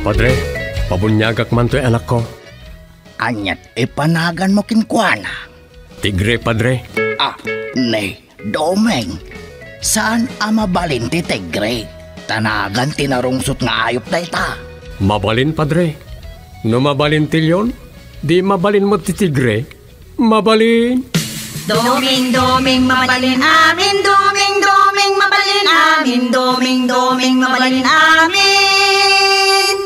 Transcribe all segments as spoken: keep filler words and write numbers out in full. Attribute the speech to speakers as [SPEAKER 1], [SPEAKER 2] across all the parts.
[SPEAKER 1] Padre, pabunyagak man to'y anak ko.
[SPEAKER 2] Anyat, ipanagan mo kinkwana.
[SPEAKER 1] Tigre, Padre.
[SPEAKER 2] Ah, nay, Domeng. Saan amabalin ti tigre? Tanagan tinarungsot nga ayop na ita.
[SPEAKER 1] Mabalin, Padre. No mabalin tilyon, di mabalin mo ti tigre. Mabalin.
[SPEAKER 3] Doming, doming, mabalin amin. Doming, doming, mabalin amin. Doming, doming, mabalin amin.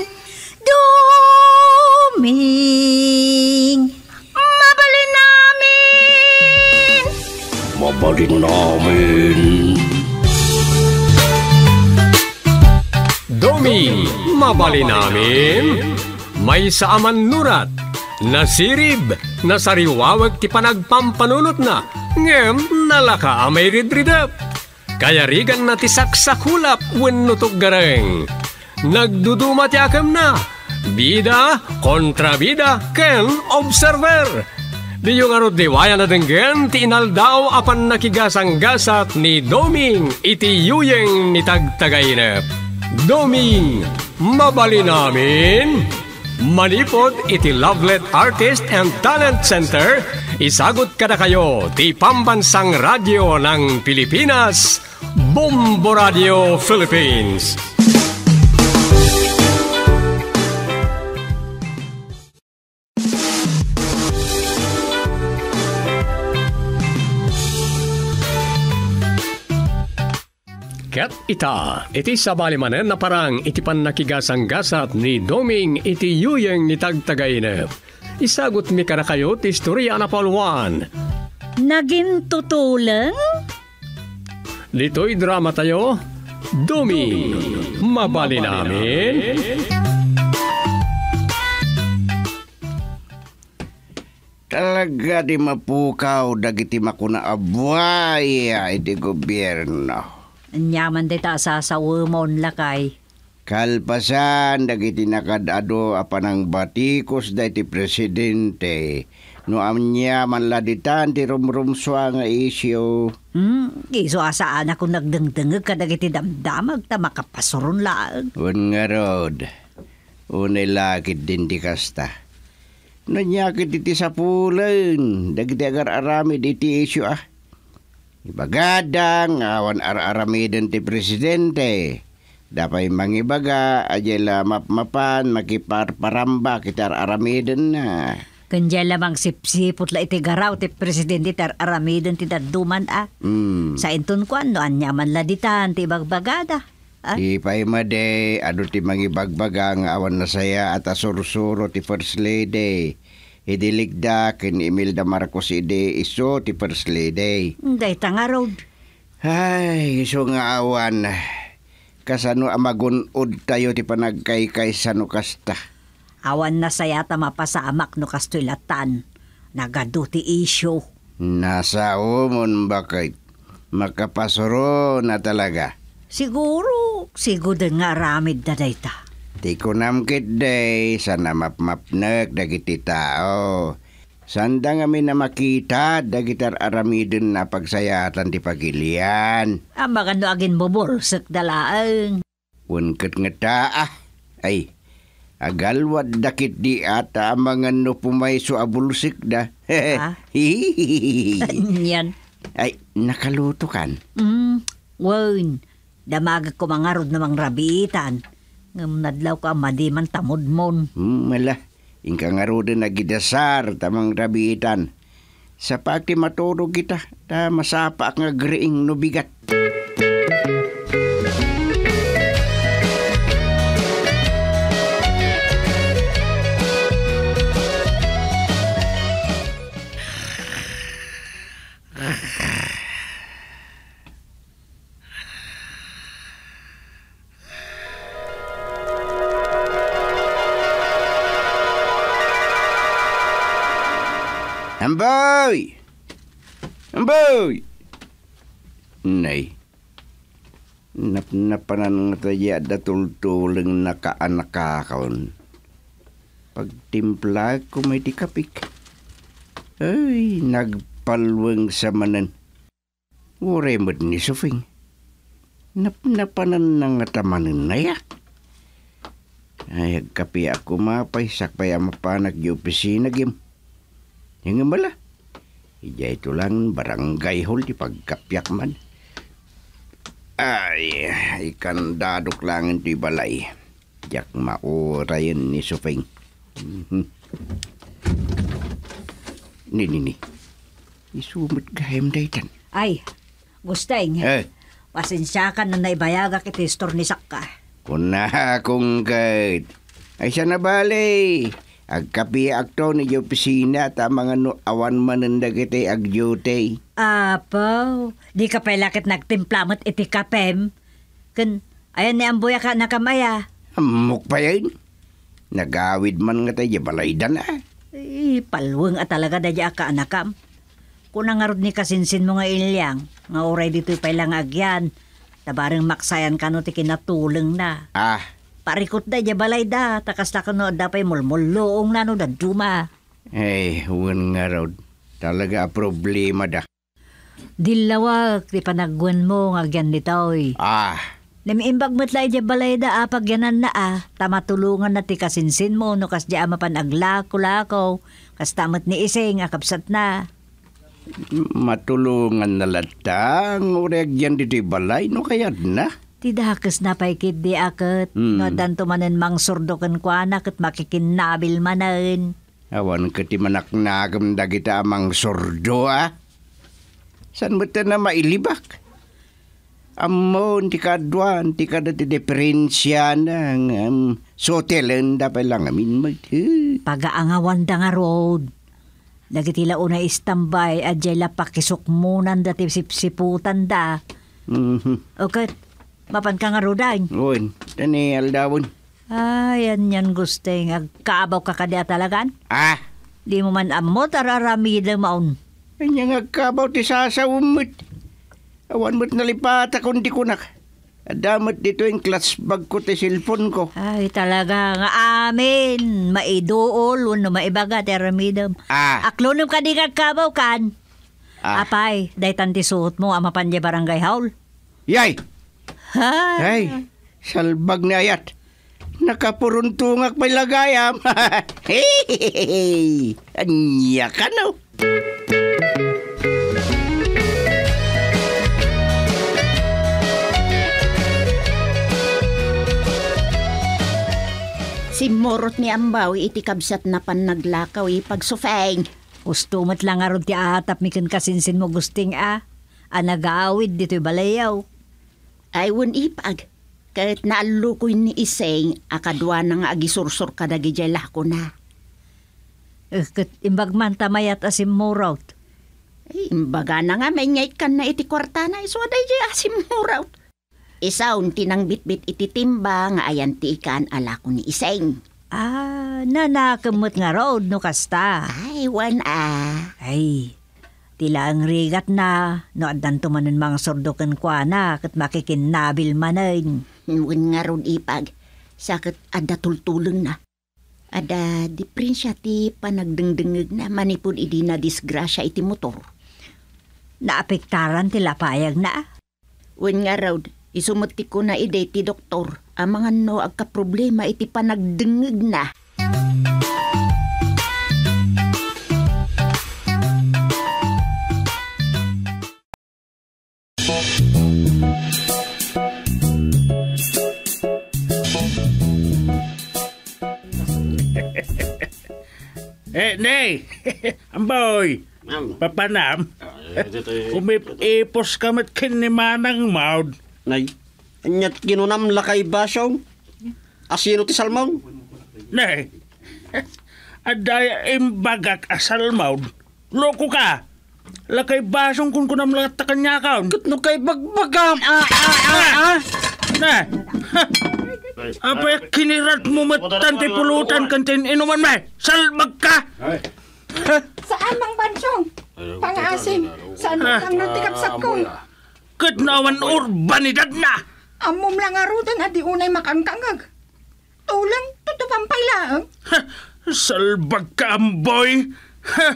[SPEAKER 3] Doming, mabalin namin.
[SPEAKER 2] Mabalin namin.
[SPEAKER 1] Doming, mabalin namin. May saaman nurat. Nasirib, nasariwawag ti panagpampanunot na. Ngem, nalaka amay ridridap. Kaya rigan na ti saksakulap wenno gareng. Nagduduma ti akam na. Bida, kontrabida, ken observer. Di yung arot diwaya na denggen ti inaldaw apan nakigasang-gasat ni Doming iti yuyeng ni tagtagainep. Doming, mabali namin. Manipod iti Lovelet Artist and Talent Center, isagot kada kayo ti Pambansang Radyo ng Pilipinas, Bombo Radio Philippines. Ket ita, iti sabali manen na parang iti pan nakigasang-gasat ni Doming iti yuyeng ni tagtagainep. Isagot mi kada kayo ti istorya na palwan.
[SPEAKER 3] Naging tutulang?
[SPEAKER 1] Dito'y drama tayo, Doming, mabali namin.
[SPEAKER 2] Talaga di mapukaw dagiti makuna abway iti gobyerno.
[SPEAKER 3] Anyaman di ta sa sawamon lakay.
[SPEAKER 2] Kalpasan dagiti nakadado apanang batikos da iti presidente. No amnya manladitan ti rumrumswa nga isyo.
[SPEAKER 3] Hmm, iso asaan ako nagdengdengeg kadagiti damdamag ta makapasuron laang.
[SPEAKER 2] Un nga rod, unay lakit din di kasta. Nanyakit iti sapulan, dagiti agar aramid iti isyo ah. Ibagadang awan ar-aramiden ti presidente. Dapay mangibaga, ajela mapmapan, makiparparamba kita ar-aramiden na.
[SPEAKER 3] Kanya lamang sipsipot la iti garaw ti presidente tar aramiden ti daduman ah.
[SPEAKER 2] Mm.
[SPEAKER 3] Sa inton ko ano, anyaman laditan ti bagbagada. Ah?
[SPEAKER 2] Di pa'y made, ado ti mangibagbaga nga awan na saya at asursuro ti First Lady. Idiligda ken Imelda Marcos ide iso ti First Lady.
[SPEAKER 3] Day tanga road.
[SPEAKER 2] Ay, iso nga awan. Kasano amagunod tayo ti panagkaykay sano kasta.
[SPEAKER 3] Awan na saya ta mapasamak no kastoy latan. Nagado ti isyo.
[SPEAKER 2] Nasa umon bakit makapasuro na talaga.
[SPEAKER 3] Siguro, siguro nga ramid na dayta.
[SPEAKER 2] Ti kunamkit day, sana mapmapnek dagiti tao. Sanda nga mi na makita, dagitar aramidin na pagsayatan ti pagilian.
[SPEAKER 3] Ang mga no agin bubulsak dalaang.
[SPEAKER 2] Unkat nga taa, ay, agalwad dakit di ata ang mga no pumayso abulsik da.
[SPEAKER 3] Ha? Yan.
[SPEAKER 2] Ay, nakaluto kan?
[SPEAKER 3] Hmm, wan. Damagag ko mga rod namang rabitan. Ngam nadlaw ka madiman tamod mon.
[SPEAKER 2] Hmm, mala. Ingka nga rin nagidasar tamang rabitan. Sa pagti matulog kita, ta masapa nga griing no bigat. Amboy! Amboy! Nay, napnapanan nga tayo da tultulang nakaanakakaon. Pagtimpla ko may tikapik. Ay, nagpalwang sa manan. Uremod ni Sufing. Napnapanan na nga tamanin na ya. Ay, agkapi ako mapay, sakpay ang mapanag di opisina, Gim. Yung nga bala, ija ito lang barangay hall di pagkapyak man. Ay, ikan dadok lang ito balay. Jak maurayan ni Sufeng. Mm-hmm. Ni, ni, ni. Isumot gayam daytan.
[SPEAKER 3] Ay, gusteng.
[SPEAKER 2] Eh,
[SPEAKER 3] Pasensya ka na naibayagak iti store ni Sakka.
[SPEAKER 2] kuna akong kahit. Ay siya na bali. Agkapi akto ni opisina ta mga no, awan mananda kiti agduty.
[SPEAKER 3] Apo, di ka pailakit nagtimplamot iti kapem. Kun, ayan ni ambuya ka nakamaya.
[SPEAKER 2] Amok pa yan. Nagawid man nga tayo balayda na.
[SPEAKER 3] Ay, palweng at talaga da ka anakam. Kung nangarod ni kasinsin mo nga ilyang, nga oray dito'y pailang agyan, tabarang maksayan ka no ti kinatuleng na.
[SPEAKER 2] Ah,
[SPEAKER 3] Parikot da dya balay da, takas na kano dapay mulmulloong na no da duma.
[SPEAKER 2] eh, huwan nga raw. Talaga a problema da.
[SPEAKER 3] Dilawag, ti panagwan mo nga agyan nito'y.
[SPEAKER 2] Ah,
[SPEAKER 3] Namiimbag mo't dya balay da apag yanan na ah, tamatulungan na ti kasinsin mo no kas dya amapan aglako-lako, kas tamat ni ising akapsat na.
[SPEAKER 2] matulungan na latang. Ureg yan dito balay, no kayad na.
[SPEAKER 3] Ti dakas na paikit di akit,
[SPEAKER 2] Hmm.
[SPEAKER 3] no danto manen mang surdokan ko anak at makikinabil manen.
[SPEAKER 2] Awan ka ti manaknagam da kita amang sordo ah. San mo ta na mailibak? Amon, ti kadwan, ti kada ti diferensya ng um, sotelen da pa lang amin mag...
[SPEAKER 3] Pagaangawan da nga road. Nagitila una istambay at jay lapakisukmunan da ti sipsiputan da.
[SPEAKER 2] Mhm.
[SPEAKER 3] Okay, mapan ka nga rodan.
[SPEAKER 2] Uwan, tani aldawon.
[SPEAKER 3] Ay, yan yan gusteng. Agkaabaw ka kadya talagan.
[SPEAKER 2] Ah,
[SPEAKER 3] Di mo man amot araramid maun.
[SPEAKER 2] kanya nga kabaw ti sasawumot. Awan mo't nalipata kundi kunak. Adamat dito yung clutch bag ko ti cellphone ko.
[SPEAKER 3] Ay, talaga nga amin. Maidool, uno maibaga, teramidam.
[SPEAKER 2] Ah,
[SPEAKER 3] Aklonum ka di kagkabaw kan.
[SPEAKER 2] ah.
[SPEAKER 3] Apay, day tanti suot mo, ama panje barangay haul.
[SPEAKER 2] Yay!
[SPEAKER 3] Ha?
[SPEAKER 2] Ay, salbag na ayat. Nakapuruntungak may lagayam. Hey! Anya ka no?
[SPEAKER 4] Si Morot ni Ambaw iti kabsat na pan naglakaw ipagsufeng.
[SPEAKER 3] Gusto mo't lang aron ti atap mi kun kasinsin mo gusting a. A nag-aawid dito'y balayaw.
[SPEAKER 4] Ay wun ipag. Kahit naalukoy ni Iseng, akadwa na nga agisursur kadagi jay lako na.
[SPEAKER 3] Eh, kat imbagman tamayat asim murot.
[SPEAKER 4] Ay, imbaga na nga may nyay kan na iti kwarta na iso aday jay asim muraw. Isaw tinang bitbit iti timba nga ayan ti ikan alako ni Iseng.
[SPEAKER 3] Ah, nanakamot nga road no kasta.
[SPEAKER 4] Ay, wan ah.
[SPEAKER 3] Ay, tila ang rigat na, no adan tumanon mga sordokan kwa na, kat makikinabil manen.
[SPEAKER 4] Wan nga ron ipag. Sakit ada tultulong na. Ada diferensya ti panagdengdengeg na manipod idi na disgrasya iti motor.
[SPEAKER 3] Naapektaran tila payag na.
[SPEAKER 4] Wan nga raw, isumuti ko na ide ti doktor. Ang mga no agka-problema iti panagdengeg na.
[SPEAKER 5] Eh, Nay! Amboy! Papanam! Umipipos kamit kinimanang maud.
[SPEAKER 6] Nay, anyat ginunam lakay basyong. Asino ti salmon?
[SPEAKER 5] Nay! Adaya imbagak asal maud. Loko ka! Lakay basong kun kunam lahat ta kanya kaon.
[SPEAKER 6] No kay bagbagam! Ah, ah, ah, ah!
[SPEAKER 5] Nay! Apa kinirat mo matan ti pulutan kantin inuman may! Salmag ka!
[SPEAKER 7] Saan mang bansong? Pangasim, saan mo ang natikapsat ko?
[SPEAKER 5] Katnawan urbanidad na!
[SPEAKER 7] Amom lang arudan at di unay makangkangag. Tulang, tutupampay lang.
[SPEAKER 5] Ha! Salbag ka, amboy! Ha!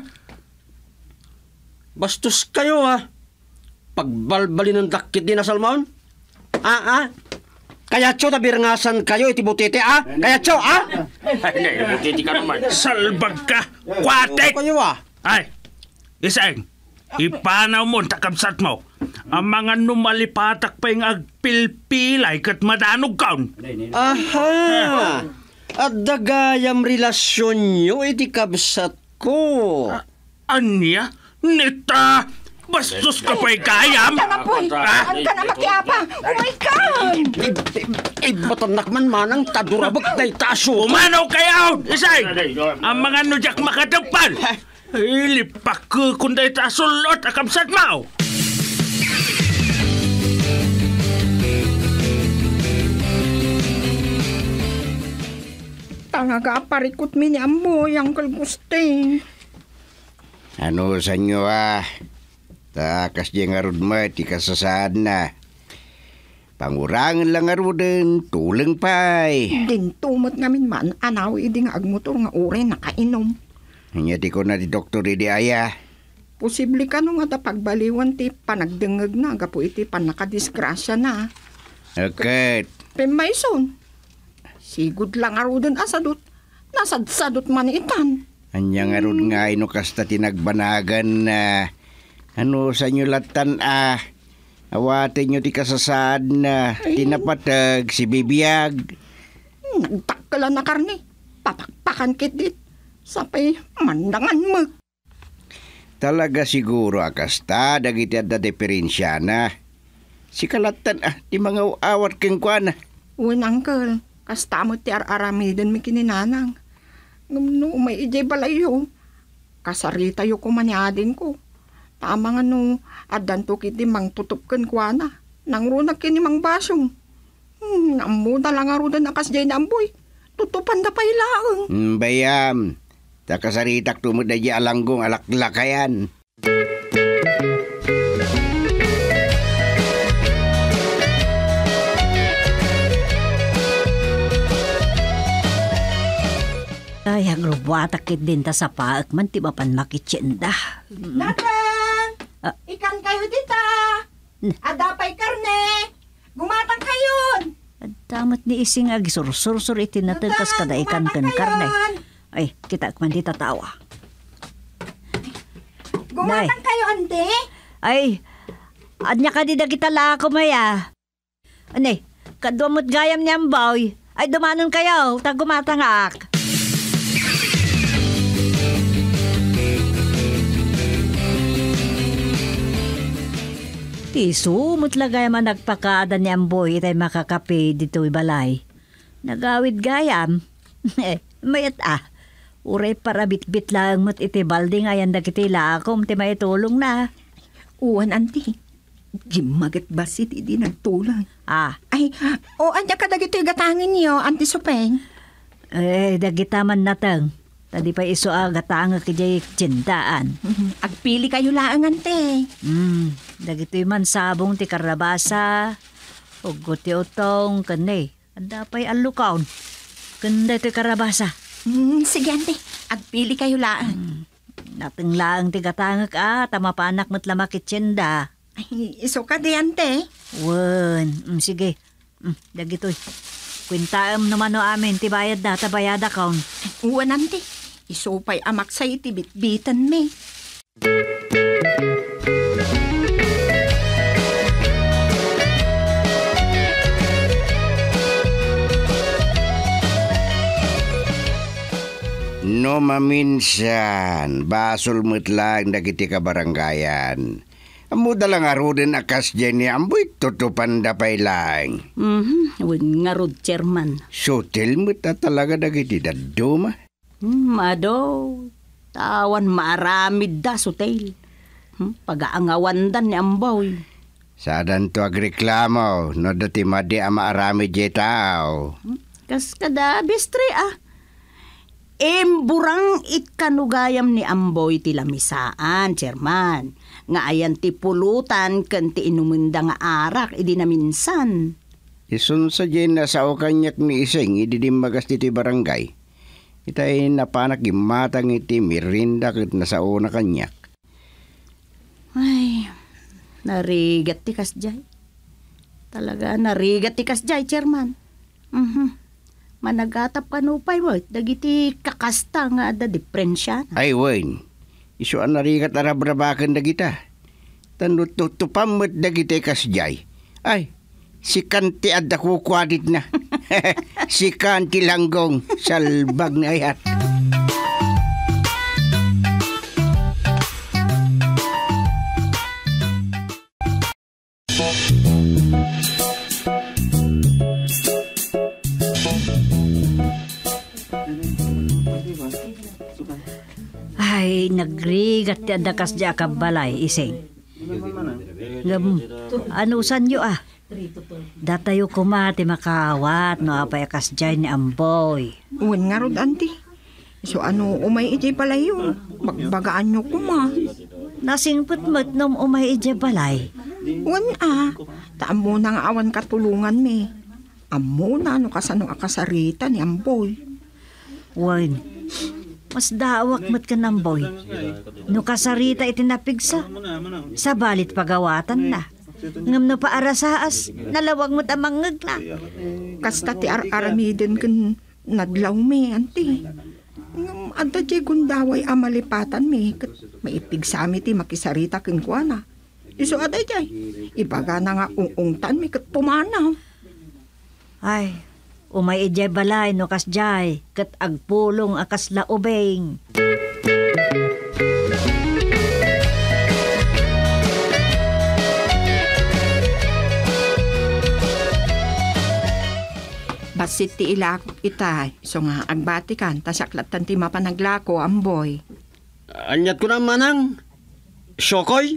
[SPEAKER 6] Bastos kayo ha. Pagbalbali ng dakit din na salmon? Ah, ah! Kaya tso tabirangasan kayo iti butete ah. Kaya tso ah.
[SPEAKER 5] Ay, butiti ka naman. Salbag ka, kwatek!
[SPEAKER 6] Kayo ah.
[SPEAKER 5] Ay, iseng, ipanaw mo, takabsat mo. Ang mga numalipatak pa yung agpilpilay kat madanog kaon.
[SPEAKER 6] Aha. At dagayam relasyon nyo iti kabsat ko.
[SPEAKER 5] Anya? Nita! Bastos ka pa'y kayam!
[SPEAKER 7] Anta na boy!
[SPEAKER 5] Ah?
[SPEAKER 7] Anta na makiapa! Oh my God!
[SPEAKER 6] Eh, batanak man manang tadurabag na itaso.
[SPEAKER 5] Umanaw kayo! Isay! Ang mga nujak makadagpan! Ilipak ko kung dahi tasulot akabsat mo!
[SPEAKER 7] Talaga parikot mi ni Amboy, Uncle Gusting.
[SPEAKER 2] Ano sa inyo ah? Takas di nga rudma, ti kasasaan na. Pangurangan lang nga rudin, tulang pa'y.
[SPEAKER 7] Din tumot ngamin man, anaw idi nga agmotor nga ure nakainom.
[SPEAKER 2] Hanyati ko na di doktor di aya.
[SPEAKER 7] Posible ka nung nga pagbaliwan ti panagdengeg na, gapo iti panakadisgrasya na.
[SPEAKER 2] Akit.
[SPEAKER 7] Pemayson, sigud lang arudin asadot, nasadsadot man itan.
[SPEAKER 2] Anya nga rud nga ino kasta tinagbanagan na. Ano sa inyo latan ah? Awatin nyo ti kasasad na tinapatag si bibiyag.
[SPEAKER 7] Nagtakala na karni, papakpakan kit dit. Sapay mandangan mo.
[SPEAKER 2] Talaga siguro akasta dagiti adda diferensya na. Si kalatan ah, ti mga awat keng kuana.
[SPEAKER 7] Uwan, Uncle, kasta mo ti ar-aramidin mi kininanang. Ngumno, may ijay balayo. Kasarita yu kumanyadin ko. Tama nga no, adan to kiti mang tutupken kwa na. Nang runag kini mang basyong. Hmm, namuda lang nga rudan akas jay na Amboy. Tutupan da pa ilaang.
[SPEAKER 2] Hmm, bayam. Takasaritak tumod na di alanggong alaklakayan.
[SPEAKER 3] Ay, ang rubuatakit din ta sa paak man, ti mapan makitsyenda.
[SPEAKER 7] Natang!
[SPEAKER 3] Ah.
[SPEAKER 7] Ikan kayo dita! Adapay karne! Gumatang kayon!
[SPEAKER 3] At damat ni ising agi sursur-sur iti natagkas kadaikan kan karne. Ay, kita man di tatawa.
[SPEAKER 7] Gumatang kayo, ante!
[SPEAKER 3] Ay, anya ka di na kita lako maya. Ane, kadumot gayam niyang boy. Ay, dumanon kayo, tagumatangak. Tiso, mutlagay man nagpakada ni Amboy itay makakape dito balay. Nagawid gayam. Eh, mayat ah. Uray para bit-bit lang mat iti balde nga yan dagiti lakom ti maitulong na.
[SPEAKER 7] Uwan, ante. Gimagat basit idi nagtulang.
[SPEAKER 3] Ah,
[SPEAKER 7] Ay, o anya ka dagito gatangin niyo, Auntie Supeng.
[SPEAKER 3] eh, dagita man natang. Tadi pa iso agatanga kajay tsintaan.
[SPEAKER 7] Agpili kayo laang, ante.
[SPEAKER 3] Hmm, dagito'y man sabong ti karabasa. Ugot ti utong kanay. Anda pa'y alukaon. Kanda ti karabasa.
[SPEAKER 7] Hmm, sige, ante. Agpili kayo laang.
[SPEAKER 3] Nating laang ti gatangak ah, tamapanak mo't lamakitsyenda.
[SPEAKER 7] Ay, iso ka di, ante.
[SPEAKER 3] Wan, mm, sige. Mm, dagito'y. Kwintaam naman o amin, ti bayad na, tabayada kaon.
[SPEAKER 7] Uwan, ante. Iso pa'y amak sa itibit-bitan me.
[SPEAKER 2] No maminsan, basol mo't lang dagiti kabaranggayan. Amo dalang arudin akas dyan ni Amboy, tutupan da pa'y lang.
[SPEAKER 4] Mhm, wen nga rod chairman.
[SPEAKER 2] Sutil mo't na talaga dagiti daduma.
[SPEAKER 4] Hmm, mado. Tawan maaramid da sutel. Hmm, pagaangawandan ni Amboy.
[SPEAKER 2] Sadan to agreklamo, no dati madi ama arami je tao.
[SPEAKER 4] Kas kada bestre ah. Emburang ikanugayam ni Amboy ti lamisaan, chairman. Nga ayan ti pulutan ken ti inumenda nga arak idi na minsan.
[SPEAKER 2] Isun sa dyan na sa okanyak ni iseng, ididim magas ti barangay. Itay napanak imatang iti mirinda kat nasa una kanyak.
[SPEAKER 4] Ay, narigat ti kasjay. Talaga narigat ti kasjay, chairman. Mhm. Managatap ka nupay mo, dagiti kakasta nga ada diferensya.
[SPEAKER 2] Ay, Wayne. Iso ang narigat arabrabakan na kita. Tanot tutupamot na kita kasjay. Ay, si Kanti adda kukwadit na. Si Kanti langgong salbag na ayat.
[SPEAKER 3] Ay, nagrigat ti adakas di akabalay, ising. Ngam, anusan yo ah? Datayo kumati makawat no apay akas jay ni Amboy.
[SPEAKER 7] Uwan nga rod, auntie. So ano, umay ijay pala yun. Bagbagaan nyo kuma.
[SPEAKER 3] Nasingput mo't nung umay ije balay.
[SPEAKER 7] Uwan ah. Taan mo na nga awan katulungan me. Amo na ano kasanong akasarita ni Amboy.
[SPEAKER 3] Wan, mas dawak mo't ka ng boy. No kasarita itinapigsa. Sa balit pagawatan na. Ngam no paarasaas, nalawag mo't amang ngagla.
[SPEAKER 7] Kasta ti ar-aramidin kan nadlaw me, auntie. Ngam adda jay gundaway amalipatan me. Kat maipigsami ti makisarita kin kwa na. Iso aday jay. Ibaga na nga ung-ungtan me kat pumanaw.
[SPEAKER 3] Ay, umay ijay balay no kasjay, kat agpulong akas laubeng.
[SPEAKER 7] Basit ti ilakok itay. So nga agbatikan, tasaklatan ti mapanaglako, Amboy.
[SPEAKER 6] Anyat ko naman ang Shokoy.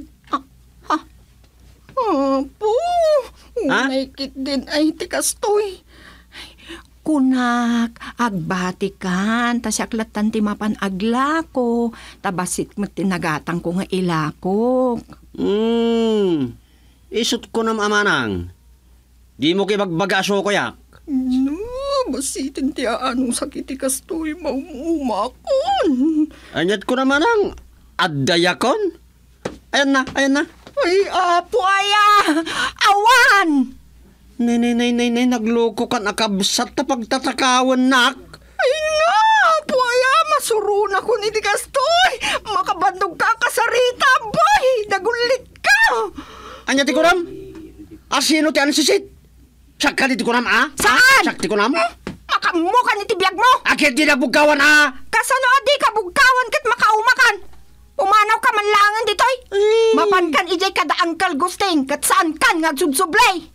[SPEAKER 7] Apo,
[SPEAKER 6] Ha?
[SPEAKER 7] unaykit din ay tikastoy. Kunak, agbatikan, tasaklatan ti mapanaglako, tabasit mo tinagatang ko nga ilakok.
[SPEAKER 6] Hmm. Isut ko nam amanang. Di mo kay magbaga Shokoy ah.
[SPEAKER 7] No, basitin ti anong sakit tikastoy, maumumakon.
[SPEAKER 6] Anyat ko naman ang Addayakon. Ayan na, ayan na.
[SPEAKER 7] Ay, apo aya! Awan!
[SPEAKER 6] Nay, nay, nay, nay, nay, nagloko kan akabsat na pagtatakawan nak.
[SPEAKER 7] Ay na! Apo aya! Masuruna ko ni Dikastoy! Makabandog ka kasarita, boy! Nagulit ka!
[SPEAKER 6] Anya ti kunam? Asino ti ansisit? Sakka di ti kunam ah?
[SPEAKER 7] Saan?
[SPEAKER 6] Sak ti kunam?
[SPEAKER 7] Makamu ka ni tibiyag mo!
[SPEAKER 6] Akit di na bugawan ah?
[SPEAKER 7] Kasano adi ka bugkawan kat makaumakan? Pumanaw ka man langan ditoy? Mapan kan ijay kada Uncle Gusting kat saan kan nga subsublay?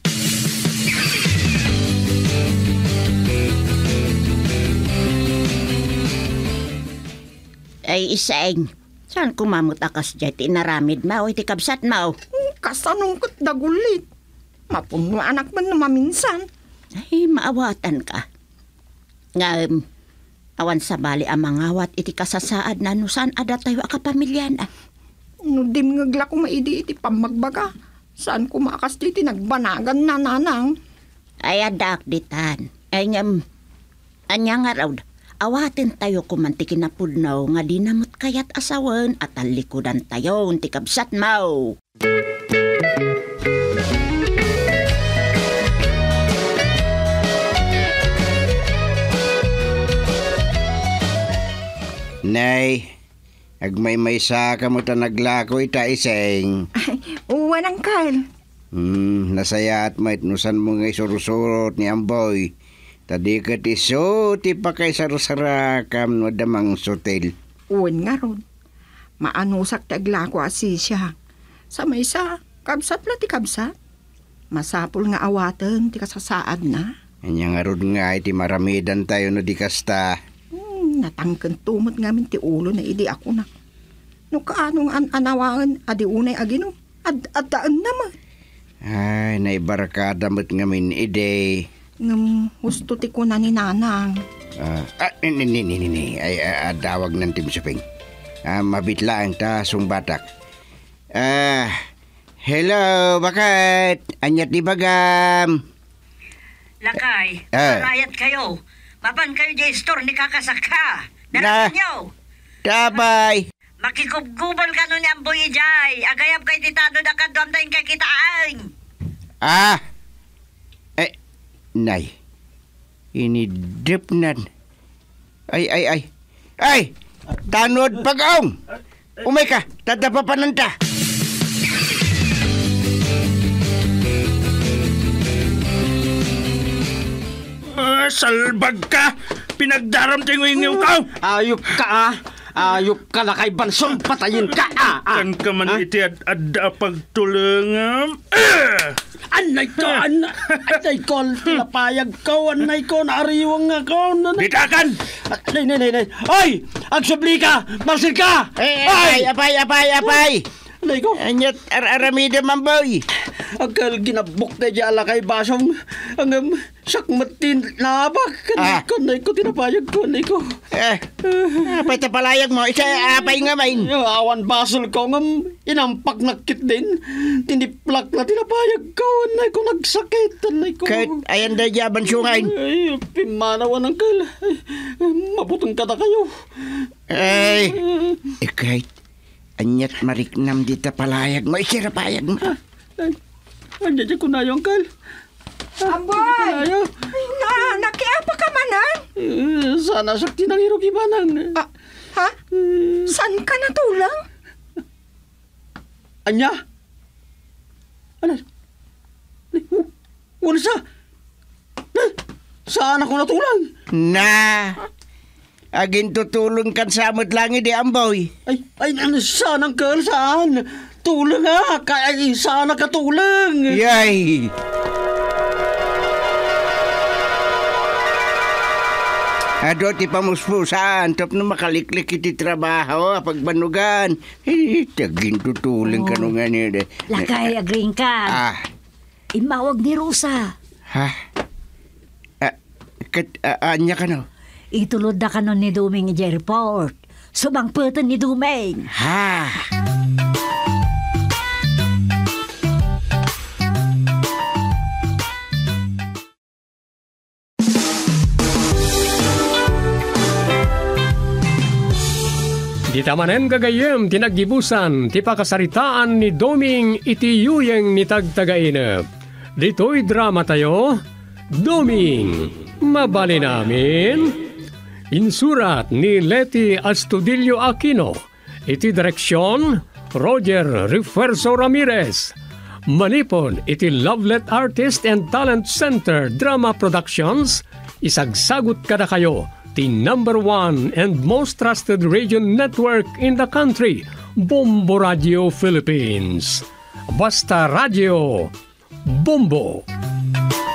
[SPEAKER 4] Ay iseng, saan kumamot akas jay ti naramid mao iti kabsat mao?
[SPEAKER 7] Kasanong kat dagulit? Mapuno anak man na maminsan.
[SPEAKER 4] Ay maawatan ka. Nga, um, awan sa bali ang mangawat iti kasasaad na nusan ada tayo akapamilyan ah.
[SPEAKER 7] No dim ngagla ko maidi iti pamagbaga. Saan ko makas di tinagbanagan na nanang?
[SPEAKER 4] Ay adak ditan. Ay ngam, anya nga raw, awatin tayo kumantikin na pudnaw nga di namot kayat asawan at alikudan tayo ti kabsat mau.
[SPEAKER 2] Nay, agmay-maysa ka mo ta naglako ita iseng.
[SPEAKER 7] Ay, uwan ang Kyle.
[SPEAKER 2] Hmm, nasaya at mait nusan mo ngay surusurot ni Amboy. Tadi ka tiso, ti pa kay sarusara-kam no damang sotel.
[SPEAKER 7] Uwan nga ron. Maanusak tagla ko asi siya. Sa may sa, kabsat la ti kabsat. Masapul nga awatan ti kasasaad na.
[SPEAKER 2] Anya nga rod nga iti maramidan tayo no di kasta.
[SPEAKER 7] Hmm, natangken tumot ngamin ti ulo na idi ako na. No kaanong an-anawangan adi unay agino. Ad-adaan naman.
[SPEAKER 2] Ay, naibarakada mo't ngamin ide.
[SPEAKER 7] Ngam, husto ti ko na ni nanang.
[SPEAKER 2] Ah, ah, ni, ni, ni, ni, ni. Ay, ah, dawag ng timsuping. Ah, mabitlaan ta, sungbatak. Ah, hello, bakit? Anyat di bagam.
[SPEAKER 3] Lakay,
[SPEAKER 2] Ah.
[SPEAKER 3] rayat kayo. Mapan kayo dyan store ni kakasaka.
[SPEAKER 2] Na.
[SPEAKER 3] Darat nyo.
[SPEAKER 2] Tabay.
[SPEAKER 3] Makikubgubol ka nun yung buhay jay. Agayap kay titado na kadwam tayong kakitaan.
[SPEAKER 2] Ah, Nay, inidipnan. Ay, ay, ay. Ay! Tanod pag-aong! Umay ka, tadapapanan ta.
[SPEAKER 5] Ah, salbag ka! Pinagdaram tayo ngayon ka!
[SPEAKER 6] Ayop ka ah. Ayop ka na kay Bansong. Patayin ka ah. ah.
[SPEAKER 5] Kan ka man iti at adda pagtulungam. Ah!
[SPEAKER 6] Anay ko, anay, anay ko, tinapayag ko, anay ko, naariwang nga ko.
[SPEAKER 5] Bitakan!
[SPEAKER 6] Nay, nay, nay, nay. Ay! Agsubli ka! Marsil ka!
[SPEAKER 2] Ay, ay, apay, apay, apay!
[SPEAKER 6] Anay ko.
[SPEAKER 2] Anyat ar-aramida mamboy.
[SPEAKER 6] Agkal ginabok na dyan ala kay Basong. Ang um, sakmatin nabak. Anay
[SPEAKER 2] Ah.
[SPEAKER 6] ko, anay ko, tinapayag ko, anay ko.
[SPEAKER 2] Eh, apay tapalayag mo. Isa, apay nga main.
[SPEAKER 6] Yung awan basol ko ngam inampak nakit din. Tiniplak na tinapayag ko. Anay ko nagsakit. Anay ko.
[SPEAKER 2] Kahit ayan da jaban sungain.
[SPEAKER 6] Ay, pimanawan ang kal. Ay, mabutong kata kayo.
[SPEAKER 2] Ay, eh, kahit anyat mariknam di tapalayag mo. Isira payag mo.
[SPEAKER 6] Ay, andyan ko na yung kal.
[SPEAKER 7] Amboy!
[SPEAKER 6] Ayaw.
[SPEAKER 7] Na, nakiapa ka manan?
[SPEAKER 6] Eh, sana sakti ng hirog ibanang.
[SPEAKER 7] Ah, ha? Saan ka natulang?
[SPEAKER 6] Anya? Ano? Wala sa? Eh, Saan ako natulang?
[SPEAKER 2] Na, agin tutulong kan samot langit di amboy.
[SPEAKER 6] Ay, ay, ano, saan ang kal? Saan? Tulong ha! Kaya saan nakatulong?
[SPEAKER 2] Yay! Ado ti pamuspusan, top na makaliklik iti trabaho, pagbanugan. Eh, tagin tutuling ka nung nga niya.
[SPEAKER 3] Lakay, agring ka.
[SPEAKER 2] Ah,
[SPEAKER 3] Imawag ni Rosa.
[SPEAKER 2] ha? Ah, kat, ah, anya ka no?
[SPEAKER 3] Itulod na kanon ni Duming i report. Subangputan ni Duming.
[SPEAKER 2] Ha?
[SPEAKER 1] Di tamanen gagayem tinaggibusan ti pakasaritaan ni Doming iti yuyeng ni tagtagainep. Dito'y drama tayo, Doming, mabali namin. Insurat ni Leti Astudillo Aquino, iti direksyon Roger Refuerzo Ramirez. Manipon iti Lovelet Artist and Talent Center Drama Productions, isagsagot kada kayo the number one and most trusted radio network in the country, Bombo Radio Philippines. Basta Radio, Bombo.